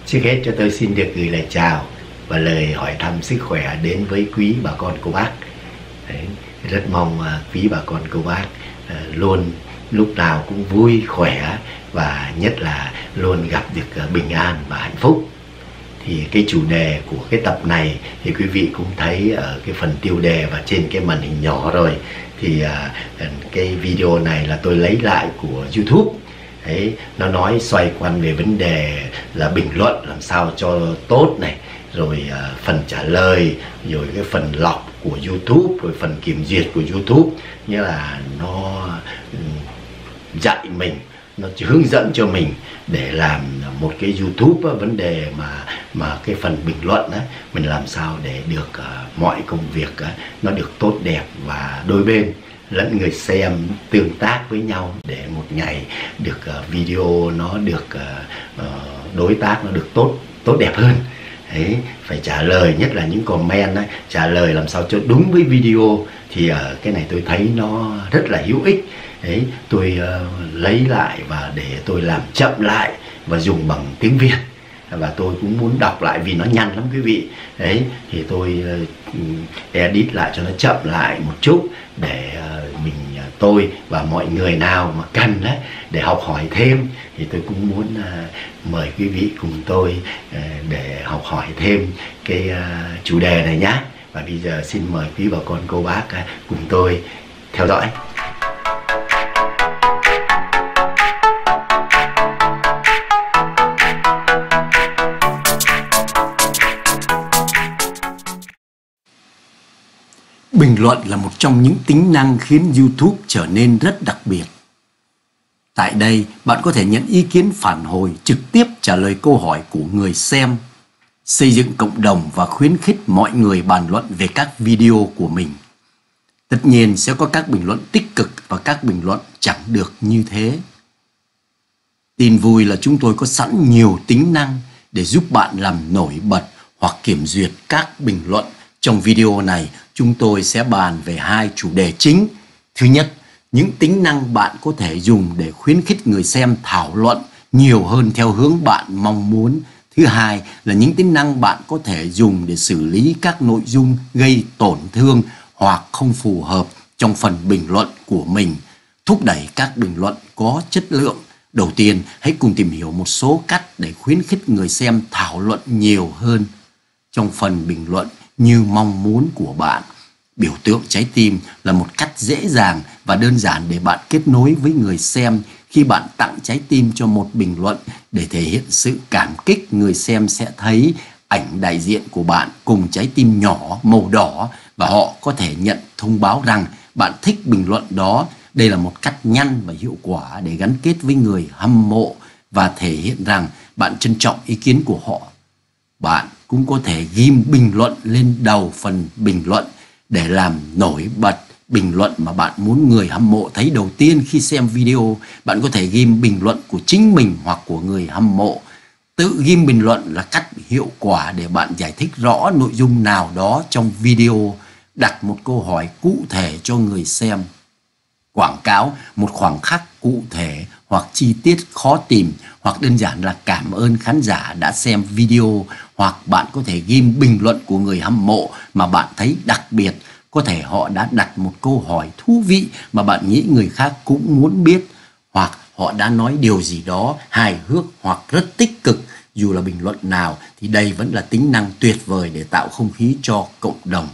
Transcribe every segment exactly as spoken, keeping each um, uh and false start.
Trước hết cho tôi xin được gửi lời chào và lời hỏi thăm sức khỏe đến với quý bà con cô bác. Đấy, rất mong quý bà con cô bác luôn lúc nào cũng vui khỏe và nhất là luôn gặp được bình an và hạnh phúc. Thì cái chủ đề của cái tập này thì quý vị cũng thấy ở cái phần tiêu đề và trên cái màn hình nhỏ rồi. Thì cái video này là tôi lấy lại của YouTube. Đấy, nó nói xoay quanh về vấn đề là bình luận làm sao cho tốt này, rồi uh, phần trả lời, rồi cái phần lọc của YouTube, rồi phần kiểm duyệt của YouTube. Nghĩa là nó um, dạy mình, nó hướng dẫn cho mình để làm một cái YouTube á, vấn đề mà mà cái phần bình luận á, mình làm sao để được uh, mọi công việc á, nó được tốt đẹp và đôi bên lẫn người xem tương tác với nhau để một ngày được uh, video nó được uh, uh, đối tác nó được tốt tốt đẹp hơn. Đấy, phải trả lời, nhất là những comment ấy, trả lời làm sao cho đúng với video. Thì uh, cái này tôi thấy nó rất là hữu ích. Đấy, tôi uh, lấy lại và để tôi làm chậm lại và dùng bằng tiếng Việt, và tôi cũng muốn đọc lại vì nó nhanh lắm quý vị. Đấy, thì tôi uh, edit lại cho nó chậm lại một chút để uh, mình uh, tôi và mọi người nào mà cần đấy để học hỏi thêm thì tôi cũng muốn uh, mời quý vị cùng tôi uh, để học hỏi thêm cái uh, chủ đề này nhé. Và bây giờ xin mời quý bà con cô bác uh, cùng tôi theo dõi. Bình luận là một trong những tính năng khiến YouTube trở nên rất đặc biệt. Tại đây, bạn có thể nhận ý kiến phản hồi, trực tiếp trả lời câu hỏi của người xem, xây dựng cộng đồng và khuyến khích mọi người bàn luận về các video của mình. Tất nhiên sẽ có các bình luận tích cực và các bình luận chẳng được như thế. Tin vui là chúng tôi có sẵn nhiều tính năng để giúp bạn làm nổi bật hoặc kiểm duyệt các bình luận. Trong video này, chúng tôi sẽ bàn về hai chủ đề chính. Thứ nhất, những tính năng bạn có thể dùng để khuyến khích người xem thảo luận nhiều hơn theo hướng bạn mong muốn. Thứ hai là những tính năng bạn có thể dùng để xử lý các nội dung gây tổn thương hoặc không phù hợp trong phần bình luận của mình, thúc đẩy các bình luận có chất lượng. Đầu tiên, hãy cùng tìm hiểu một số cách để khuyến khích người xem thảo luận nhiều hơn trong phần bình luận như mong muốn của bạn. Biểu tượng trái tim là một cách dễ dàng và đơn giản để bạn kết nối với người xem. Khi bạn tặng trái tim cho một bình luận để thể hiện sự cảm kích, người xem sẽ thấy ảnh đại diện của bạn cùng trái tim nhỏ màu đỏ và họ có thể nhận thông báo rằng bạn thích bình luận đó. Đây là một cách nhanh và hiệu quả để gắn kết với người hâm mộ và thể hiện rằng bạn trân trọng ý kiến của họ. Bạn cũng có thể ghim bình luận lên đầu phần bình luận để làm nổi bật bình luận mà bạn muốn người hâm mộ thấy đầu tiên khi xem video. Bạn có thể ghim bình luận của chính mình hoặc của người hâm mộ. Tự ghim bình luận là cách hiệu quả để bạn giải thích rõ nội dung nào đó trong video, đặt một câu hỏi cụ thể cho người xem, quảng cáo một khoảnh khắc cụ thể hoặc chi tiết khó tìm, hoặc đơn giản là cảm ơn khán giả đã xem video. Hoặc bạn có thể ghim bình luận của người hâm mộ mà bạn thấy đặc biệt. Có thể họ đã đặt một câu hỏi thú vị mà bạn nghĩ người khác cũng muốn biết, hoặc họ đã nói điều gì đó hài hước hoặc rất tích cực. Dù là bình luận nào thì đây vẫn là tính năng tuyệt vời để tạo không khí cho cộng đồng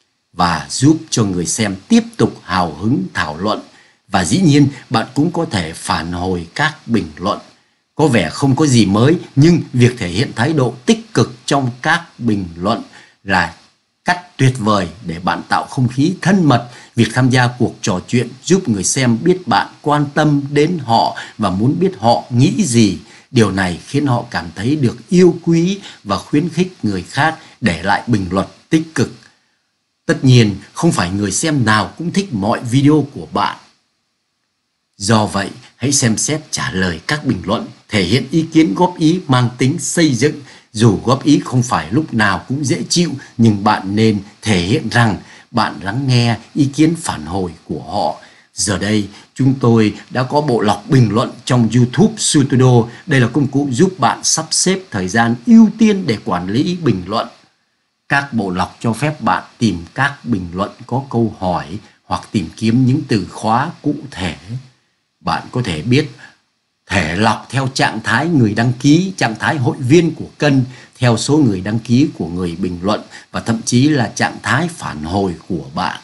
và giúp cho người xem tiếp tục hào hứng thảo luận. Và dĩ nhiên bạn cũng có thể phản hồi các bình luận. Có vẻ không có gì mới, nhưng việc thể hiện thái độ tích cực trong các bình luận là cách tuyệt vời để bạn tạo không khí thân mật. Việc tham gia cuộc trò chuyện giúp người xem biết bạn quan tâm đến họ và muốn biết họ nghĩ gì. Điều này khiến họ cảm thấy được yêu quý và khuyến khích người khác để lại bình luận tích cực. Tất nhiên, không phải người xem nào cũng thích mọi video của bạn. Do vậy, hãy xem xét trả lời các bình luận, thể hiện ý kiến góp ý mang tính xây dựng. Dù góp ý không phải lúc nào cũng dễ chịu, nhưng bạn nên thể hiện rằng bạn lắng nghe ý kiến phản hồi của họ. Giờ đây, chúng tôi đã có bộ lọc bình luận trong YouTube Studio. Đây là công cụ giúp bạn sắp xếp thời gian ưu tiên để quản lý bình luận. Các bộ lọc cho phép bạn tìm các bình luận có câu hỏi hoặc tìm kiếm những từ khóa cụ thể. Bạn có thể biết thể lọc theo trạng thái người đăng ký, trạng thái hội viên của kênh, theo số người đăng ký của người bình luận và thậm chí là trạng thái phản hồi của bạn.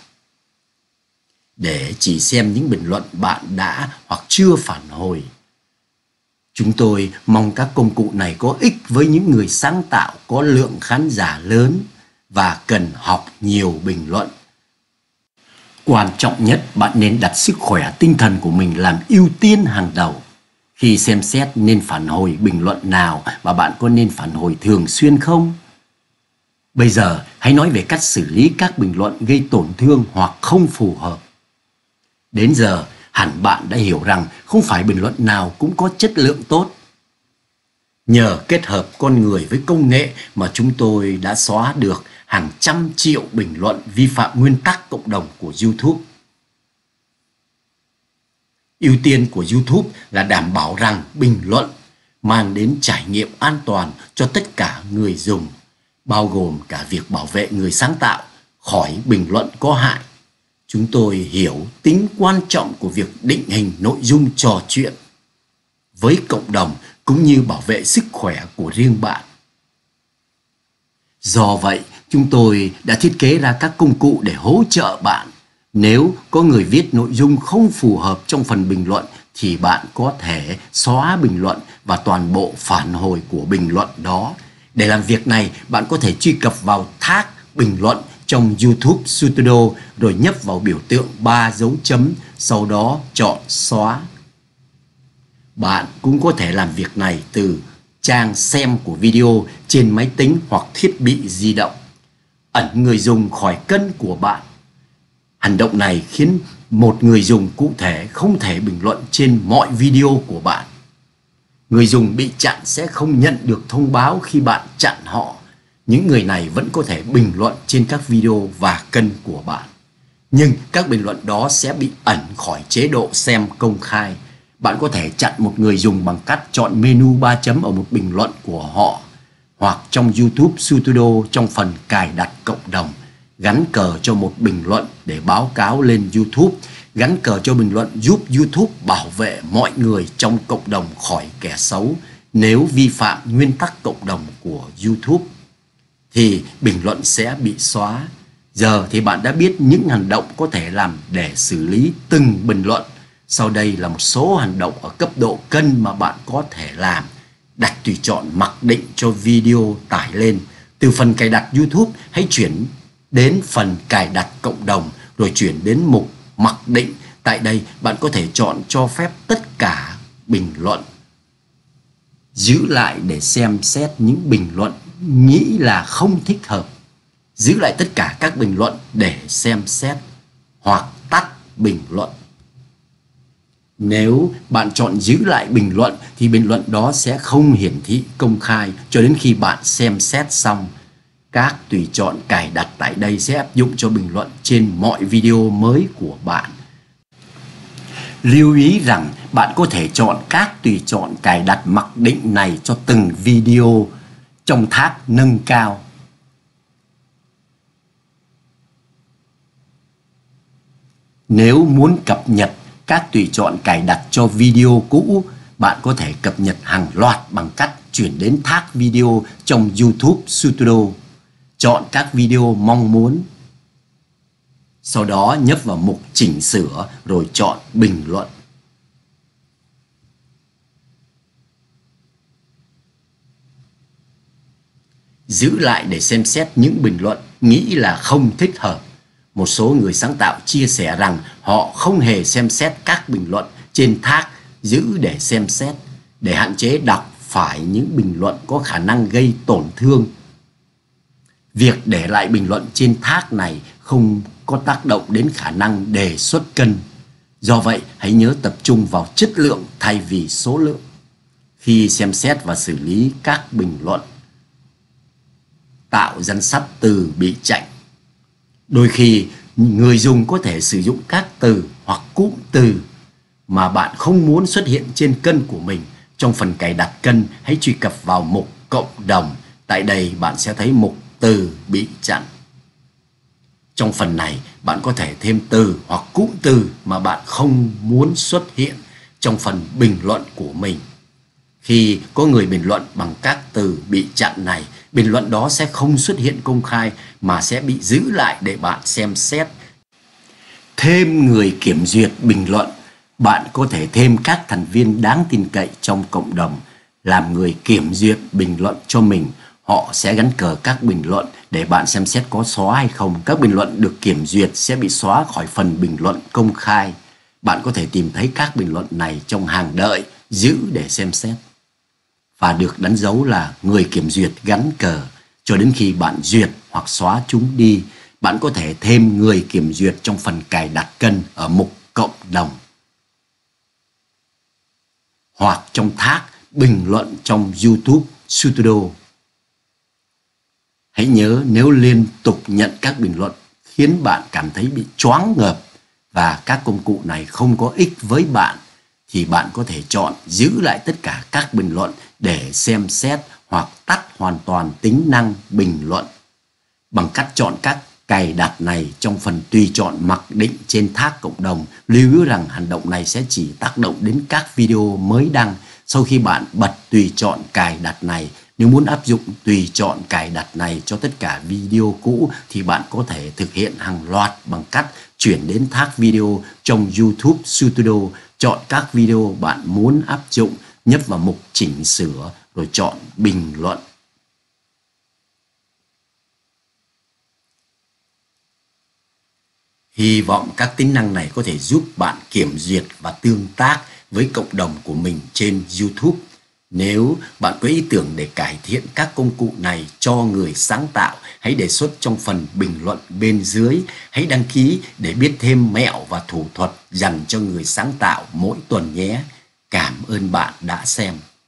Để chỉ xem những bình luận bạn đã hoặc chưa phản hồi. Chúng tôi mong các công cụ này có ích với những người sáng tạo có lượng khán giả lớn và cần học nhiều bình luận. Quan trọng nhất, bạn nên đặt sức khỏe tinh thần của mình làm ưu tiên hàng đầu. Khi xem xét nên phản hồi bình luận nào và bạn có nên phản hồi thường xuyên không? Bây giờ hãy nói về cách xử lý các bình luận gây tổn thương hoặc không phù hợp. Đến giờ hẳn bạn đã hiểu rằng không phải bình luận nào cũng có chất lượng tốt. Nhờ kết hợp con người với công nghệ mà chúng tôi đã xóa được hàng trăm triệu bình luận vi phạm nguyên tắc cộng đồng của YouTube. Ưu tiên của YouTube là đảm bảo rằng bình luận mang đến trải nghiệm an toàn cho tất cả người dùng, bao gồm cả việc bảo vệ người sáng tạo khỏi bình luận có hại. Chúng tôi hiểu tính quan trọng của việc định hình nội dung trò chuyện với cộng đồng cũng như bảo vệ sức khỏe của riêng bạn. Do vậy, chúng tôi đã thiết kế ra các công cụ để hỗ trợ bạn. Nếu có người viết nội dung không phù hợp trong phần bình luận thì bạn có thể xóa bình luận và toàn bộ phản hồi của bình luận đó. Để làm việc này, bạn có thể truy cập vào tag bình luận trong YouTube Studio rồi nhấp vào biểu tượng ba dấu chấm, sau đó chọn xóa. Bạn cũng có thể làm việc này từ trang xem của video trên máy tính hoặc thiết bị di động. Ẩn người dùng khỏi kênh của bạn. Hành động này khiến một người dùng cụ thể không thể bình luận trên mọi video của bạn. Người dùng bị chặn sẽ không nhận được thông báo khi bạn chặn họ. Những người này vẫn có thể bình luận trên các video và kênh của bạn. Nhưng các bình luận đó sẽ bị ẩn khỏi chế độ xem công khai. Bạn có thể chặn một người dùng bằng cách chọn menu ba chấm ở một bình luận của họ, hoặc trong YouTube Studio trong phần cài đặt cộng đồng, gắn cờ cho một bình luận để báo cáo lên YouTube. Gắn cờ cho bình luận giúp YouTube bảo vệ mọi người trong cộng đồng khỏi kẻ xấu. Nếu vi phạm nguyên tắc cộng đồng của YouTube thì bình luận sẽ bị xóa. Giờ thì bạn đã biết những hành động có thể làm để xử lý từng bình luận. Sau đây là một số hành động ở cấp độ kênh mà bạn có thể làm. Đặt tùy chọn mặc định cho video tải lên. Từ phần cài đặt YouTube, hãy chuyển đến phần cài đặt cộng đồng rồi chuyển đến mục mặc định. Tại đây bạn có thể chọn cho phép tất cả bình luận. Giữ lại để xem xét những bình luận nghĩ là không thích hợp. Giữ lại tất cả các bình luận để xem xét hoặc tắt bình luận. Nếu bạn chọn giữ lại bình luận thì bình luận đó sẽ không hiển thị công khai cho đến khi bạn xem xét xong. Các tùy chọn cài đặt tại đây sẽ áp dụng cho bình luận trên mọi video mới của bạn. Lưu ý rằng bạn có thể chọn các tùy chọn cài đặt mặc định này cho từng video trong tháp nâng cao. Nếu muốn cập nhật các tùy chọn cài đặt cho video cũ, bạn có thể cập nhật hàng loạt bằng cách chuyển đến tháp video trong YouTube Studio. Chọn các video mong muốn. Sau đó nhấp vào mục chỉnh sửa rồi chọn bình luận. Giữ lại để xem xét những bình luận nghĩ là không thích hợp. Một số người sáng tạo chia sẻ rằng họ không hề xem xét các bình luận trên tag giữ để xem xét để hạn chế đọc phải những bình luận có khả năng gây tổn thương. Việc để lại bình luận trên tag này không có tác động đến khả năng đề xuất kênh. Do vậy, hãy nhớ tập trung vào chất lượng thay vì số lượng khi xem xét và xử lý các bình luận. Tạo danh sách từ bị chặn. Đôi khi, người dùng có thể sử dụng các từ hoặc cụm từ mà bạn không muốn xuất hiện trên kênh của mình. Trong phần cài đặt kênh, hãy truy cập vào mục cộng đồng. Tại đây bạn sẽ thấy mục từ bị chặn. Trong phần này, bạn có thể thêm từ hoặc cụm từ mà bạn không muốn xuất hiện trong phần bình luận của mình. Khi có người bình luận bằng các từ bị chặn này, bình luận đó sẽ không xuất hiện công khai mà sẽ bị giữ lại để bạn xem xét. Thêm người kiểm duyệt bình luận. Bạn có thể thêm các thành viên đáng tin cậy trong cộng đồng làm người kiểm duyệt bình luận cho mình. Họ sẽ gắn cờ các bình luận để bạn xem xét có xóa hay không. Các bình luận được kiểm duyệt sẽ bị xóa khỏi phần bình luận công khai. Bạn có thể tìm thấy các bình luận này trong hàng đợi, giữ để xem xét. Và được đánh dấu là người kiểm duyệt gắn cờ cho đến khi bạn duyệt hoặc xóa chúng đi. Bạn có thể thêm người kiểm duyệt trong phần cài đặt kênh ở mục cộng đồng, hoặc trong thác bình luận trong YouTube Studio. Hãy nhớ, nếu liên tục nhận các bình luận khiến bạn cảm thấy bị choáng ngợp và các công cụ này không có ích với bạn, thì bạn có thể chọn giữ lại tất cả các bình luận để xem xét hoặc tắt hoàn toàn tính năng bình luận. Bằng cách chọn các cài đặt này trong phần tùy chọn mặc định trên thác cộng đồng, lưu ý rằng hành động này sẽ chỉ tác động đến các video mới đăng. Sau khi bạn bật tùy chọn cài đặt này, nếu muốn áp dụng tùy chọn cài đặt này cho tất cả video cũ thì bạn có thể thực hiện hàng loạt bằng cách chuyển đến thác video trong YouTube Studio, chọn các video bạn muốn áp dụng, nhấp vào mục chỉnh sửa rồi chọn bình luận. Hy vọng các tính năng này có thể giúp bạn kiểm duyệt và tương tác với cộng đồng của mình trên YouTube. Nếu bạn có ý tưởng để cải thiện các công cụ này cho người sáng tạo, hãy đề xuất trong phần bình luận bên dưới. Hãy đăng ký để biết thêm mẹo và thủ thuật dành cho người sáng tạo mỗi tuần nhé. Cảm ơn bạn đã xem.